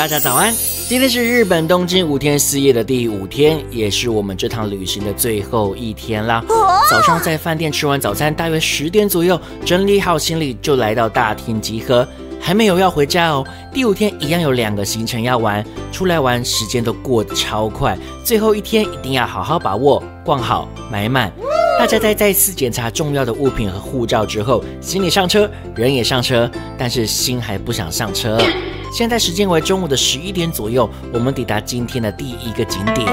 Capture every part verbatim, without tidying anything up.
家早安，今天是日本东京五天四夜的第五天，也是我们这趟旅行的最后一天啦。早上在饭店吃完早餐，大约十点左右，整理好行李就来到大厅集合。还没有要回家哦，第五天一样有两个行程要玩，出来玩时间都过得超快，最后一天一定要好好把握，逛好买满。大家在再次检查重要的物品和护照之后，行李上车，人也上车，但是心还不想上车。现在时间为中午的十一点左右，我们抵达今天的第一个景点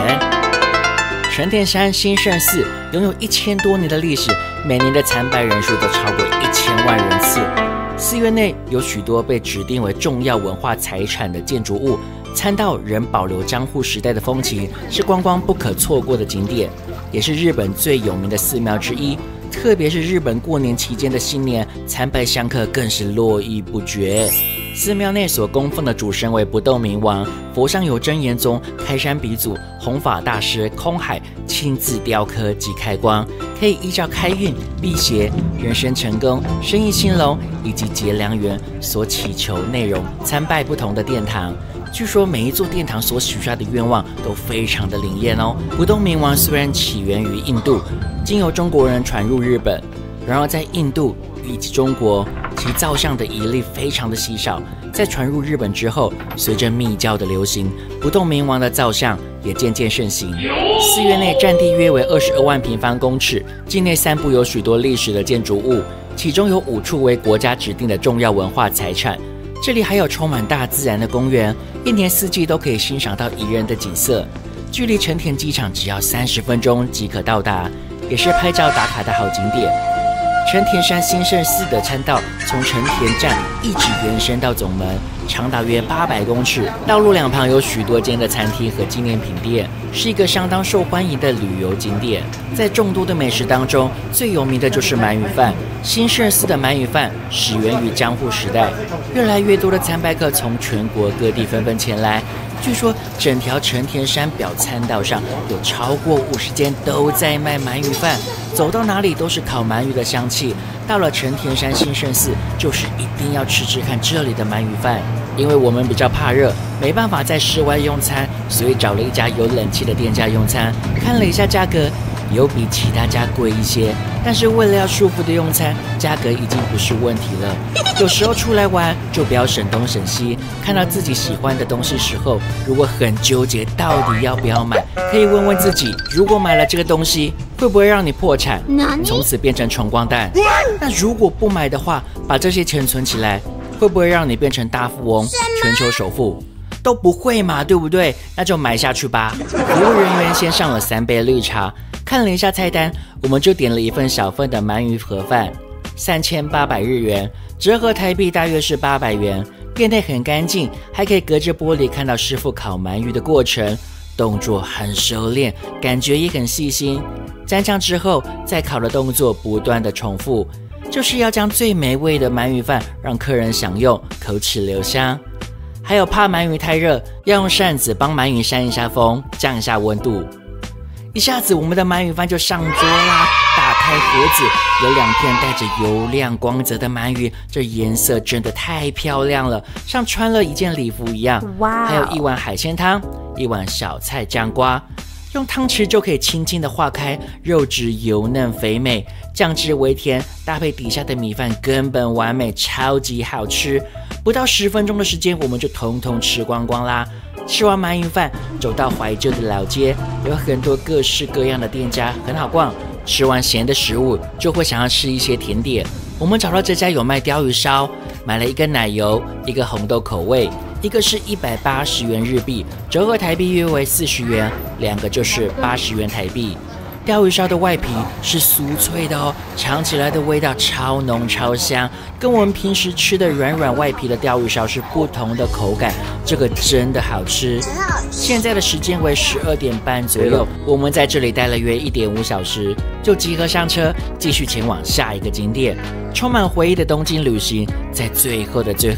——成田山新胜寺，拥有一千多年的历史，每年的参拜人数都超过一千万人次。寺院内有许多被指定为重要文化财产的建筑物，参道仍保留江户时代的风情，是观光不可错过的景点，也是日本最有名的寺庙之一。特别是日本过年期间的新年，参拜香客更是络绎不绝。寺庙内所供奉的主神为不动明王，佛上有真言宗、开山鼻祖、弘法大师空海亲自雕刻及开光，可以依照开运、辟邪、人生成功、生意兴隆以及结良缘所祈求内容参拜不同的殿堂。据说每一座殿堂所许下的愿望都非常的灵验哦。不动明王虽然起源于印度，经由中国人传入日本，然而在印度以及中国，其造像的遗例非常的稀少。在传入日本之后，随着密教的流行，不动明王的造像也渐渐盛行。寺院内占地约为二十二万平方公尺，境内散布有许多历史的建筑物，其中有五处为国家指定的重要文化财产。这里还有充满大自然的公园，一年四季都可以欣赏到宜人的景色。距离成田机场只要三十分钟即可到达，也是拍照打卡的好景点。成田山新胜寺的参道从成田站一直延伸到总门，长达约八百公尺。道路两旁有许多间的餐厅和纪念品店，是一个相当受欢迎的旅游景点。在众多的美食当中，最有名的就是鳗鱼饭。新胜寺的鳗鱼饭始源于江户时代，越来越多的参拜客从全国各地纷纷前来。据说整条成田山表参道上有超过五十间都在卖鳗鱼饭，走到哪里都是烤鳗鱼的香气。到了成田山新胜寺，就是一定要吃吃看这里的鳗鱼饭。因为我们比较怕热，没办法在室外用餐，所以找了一家有冷气的店家用餐。看了一下价格，有比其他家贵一些，但是为了要舒服的用餐，价格已经不是问题了。有时候出来玩就不要省东省西，看到自己喜欢的东西时候，如果很纠结到底要不要买，可以问问自己，如果买了这个东西会不会让你破产，从此变成穷光蛋？那如果不买的话，把这些钱存起来，会不会让你变成大富翁、全球首富？都不会嘛，对不对？那就买下去吧。服务人员先上了三杯绿茶，看了一下菜单，我们就点了一份小份的鳗鱼盒饭，三千八百日元，折合台币大约是八百元。店内很干净，还可以隔着玻璃看到师傅烤鳗鱼的过程，动作很熟练，感觉也很细心。沾酱之后，再烤的动作不断的重复，就是要将最美味的鳗鱼饭让客人享用，口齿留香。还有怕鳗鱼太热，要用扇子帮鳗鱼扇一下风，降一下温度。一下子我们的鳗鱼饭就上桌啦！打开盒子，有两片带着油亮光泽的鳗鱼，这颜色真的太漂亮了，像穿了一件礼服一样。还有一碗海鲜汤，一碗小菜酱瓜，用汤匙就可以轻轻的化开，肉质油嫩肥美，酱汁微甜，搭配底下的米饭根本完美，超级好吃。不到十分钟的时间，我们就统统吃光光啦。吃完鳗鱼饭，走到怀旧的老街，有很多各式各样的店家，很好逛。吃完咸的食物，就会想要吃一些甜点。我们找到这家有卖鲷鱼烧，买了一个奶油，一个红豆口味，一个是一百八十元日币，折合台币约为四十元，两个就是八十元台币。鲷鱼烧的外皮是酥脆的哦，尝起来的味道超浓超香，跟我们平时吃的软软外皮的鲷鱼烧是不同的口感，这个真的好吃。现在的时间为十二点半左右，我们在这里待了约一点五小时，就集合上车，继续前往下一个景点。充满回忆的东京旅行，在最后的最后，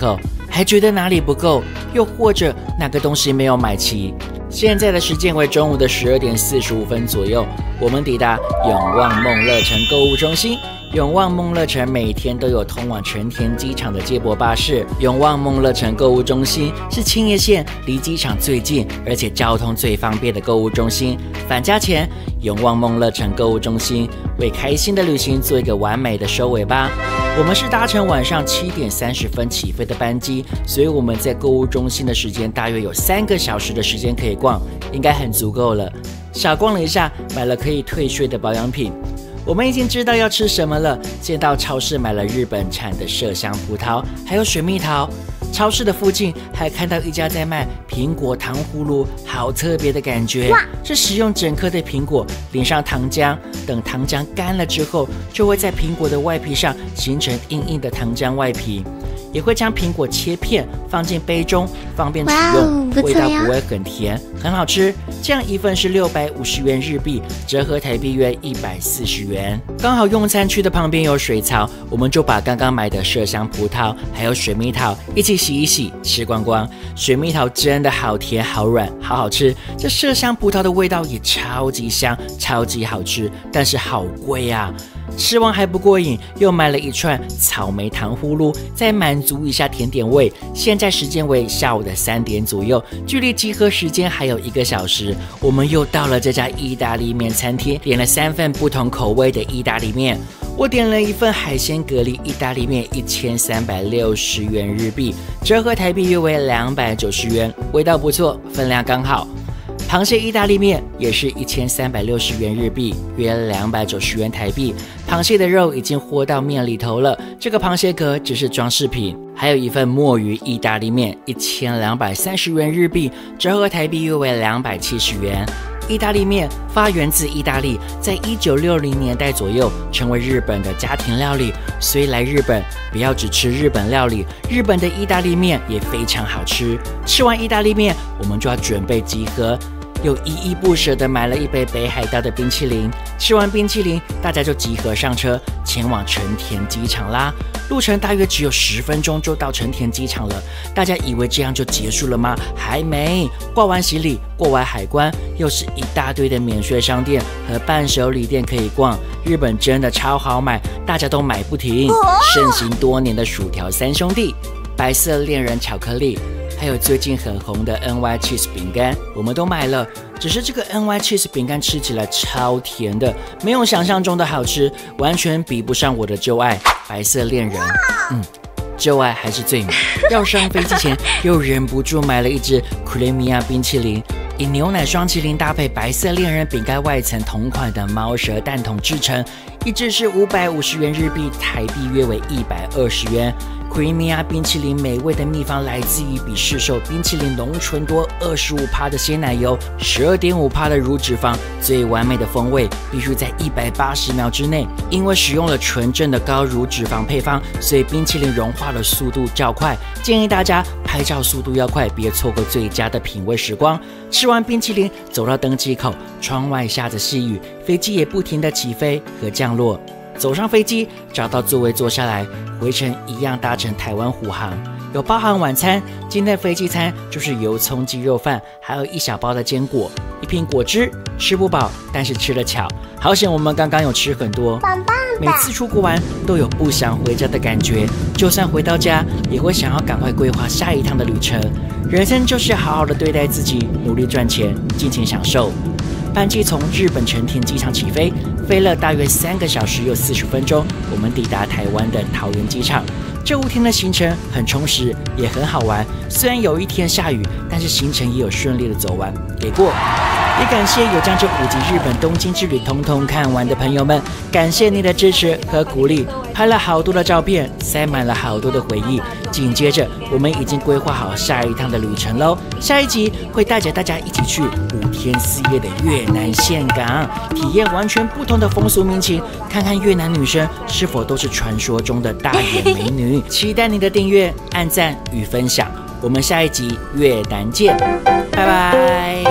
还觉得哪里不够，又或者哪个东西没有买齐。现在的时间为中午的十二点四十五分左右，我们抵达永旺梦乐城购物中心。永旺梦乐城每天都有通往成田机场的接驳巴士。永旺梦乐城购物中心是青叶县离机场最近，而且交通最方便的购物中心。返家前，永旺梦乐城购物中心为开心的旅行做一个完美的收尾吧。我们是搭乘晚上七点三十分起飞的班机，所以我们在购物中心的时间大约有三个小时的时间可以逛，应该很足够了。小逛了一下，买了可以退税的保养品。我们已经知道要吃什么了，先到超市买了日本产的麝香葡萄，还有水蜜桃。超市的附近还看到一家在卖苹果糖葫芦，好特别的感觉，是使用整颗的苹果淋上糖浆，等糖浆干了之后，就会在苹果的外皮上形成硬硬的糖浆外皮。也会将苹果切片放进杯中，方便取用，味道不会很甜，很好吃。这样一份是六百五十元日币，折合台币约一百四十元。刚好用餐区的旁边有水槽，我们就把刚刚买的麝香葡萄还有水蜜桃一起洗一洗，吃光光。水蜜桃真的好甜好软，好好吃。这麝香葡萄的味道也超级香，超级好吃，但是好贵啊。吃完还不过瘾，又买了一串草莓糖葫芦，再满足一下甜点味。现在时间为下午的三点左右，距离集合时间还有一个小时。我们又到了这家意大利面餐厅，点了三份不同口味的意大利面。我点了一份海鲜蛤蜊意大利面，一千三百六十元日币，折合台币约为两百九十元，味道不错，分量刚好。螃蟹意大利面也是一千三百六十元日币，约两百九十元台币。螃蟹的肉已经和到面里头了，这个螃蟹壳只是装饰品。还有一份墨鱼意大利面，一千两百三十元日币，折合台币约为两百七十元。意大利面发源自意大利，在一九六零年代左右成为日本的家庭料理。所以来日本不要只吃日本料理，日本的意大利面也非常好吃。吃完意大利面，我们就要准备集合。又依依不舍地买了一杯北海道的冰淇淋。吃完冰淇淋，大家就集合上车，前往成田机场啦。路程大约只有十分钟就到成田机场了。大家以为这样就结束了吗？还没。挂完行李，过完海关，又是一大堆的免税商店和伴手礼店可以逛。日本真的超好买，大家都买不停。盛行多年的薯条三兄弟、白色恋人巧克力，还有最近很红的 N Y Cheese 饼干，我们都买了。只是这个 N Y Cheese 饼干吃起来超甜的，没有想象中的好吃，完全比不上我的旧爱白色恋人。嗯，旧爱还是最美。要上飞机前，又忍不住买了一支 Creamia 冰淇淋，以牛奶双淇淋搭配白色恋人饼干外层同款的猫舌蛋筒制成，一支是五百五十元日币，台币约为一百二十元。Creamia 冰淇淋美味的秘方来自于比市售冰淇淋浓醇多 百分之二十五 的鲜奶油 百分之十二点五 的乳脂肪，最完美的风味必须在一百八十秒之内。因为使用了纯正的高乳脂肪配方，所以冰淇淋融化的速度较快，建议大家拍照速度要快，别错过最佳的品味时光。吃完冰淇淋，走到登机口，窗外下着细雨，飞机也不停地起飞和降落。走上飞机，找到座位坐下来，回程一样搭乘台湾虎航，有包含晚餐。今天的飞机餐就是油葱鸡肉饭，还有一小包的坚果，一瓶果汁。吃不饱，但是吃得巧。好险我们刚刚有吃很多。 棒棒的。 每次出国玩都有不想回家的感觉，就算回到家，也会想要赶快规划下一趟的旅程。人生就是好好的对待自己，努力赚钱，尽情享受。班机从日本成田机场起飞，飞了大约三个小时又四十分钟，我们抵达台湾的桃园机场。这五天的行程很充实，也很好玩。虽然有一天下雨，但是行程也有顺利的走完，给过。也感谢有将这五集日本东京之旅通通看完的朋友们，感谢你的支持和鼓励。拍了好多的照片，塞满了好多的回忆。紧接着，我们已经规划好下一趟的旅程喽。下一集会带着大家一起去五天四夜的越南岘港，体验完全不同的风俗民情，看看越南女生是否都是传说中的大眼美女。期待你的订阅、按赞与分享。我们下一集越南见，拜拜。